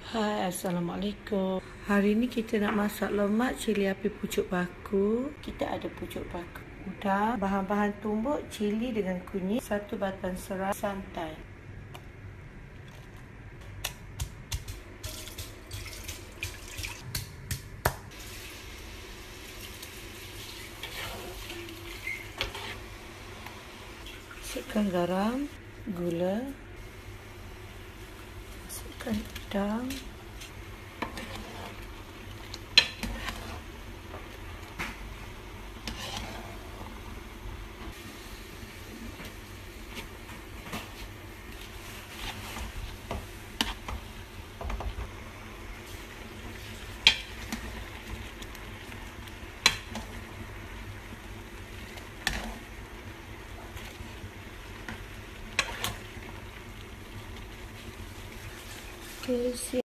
Hai, Assalamualaikum. Hari ni kita nak masak lemak cili api pucuk baku. Kita ada pucuk baku, udang, bahan-bahan tumbuk, cili dengan kunyit, 1 batang serai, santan. Masukkan garam, gula, masukkan udang, siap.